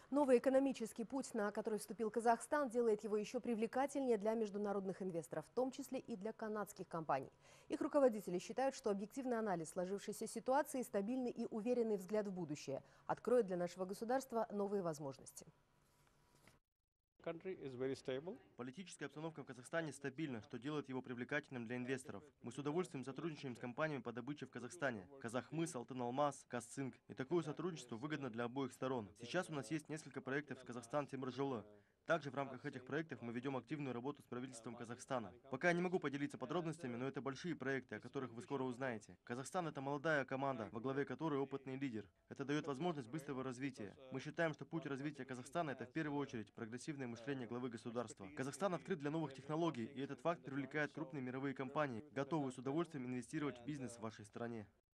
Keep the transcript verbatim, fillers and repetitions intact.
Новый экономический путь, на который вступил Казахстан, делает его еще привлекательнее для международных инвесторов, в том числе и для канадских компаний. Их руководители считают, что объективный анализ сложившейся ситуации, стабильный и уверенный взгляд в будущее откроет для нашего государства новые возможности. Политическая обстановка в Казахстане стабильна, что делает его привлекательным для инвесторов. Мы с удовольствием сотрудничаем с компаниями по добыче в Казахстане. Казахмыс, Алтын-Алмаз, Казцинк. И такое сотрудничество выгодно для обоих сторон. Сейчас у нас есть несколько проектов с Казахстан-Темиржолы. Также в рамках этих проектов мы ведем активную работу с правительством Казахстана. Пока я не могу поделиться подробностями, но это большие проекты, о которых вы скоро узнаете. Казахстан — это молодая команда, во главе которой опытный лидер. Это дает возможность быстрого развития. Мы считаем, что путь развития Казахстана — это в первую очередь прогрессивное мышление главы государства. Казахстан открыт для новых технологий, и этот факт привлекает крупные мировые компании, готовые с удовольствием инвестировать в бизнес в вашей стране.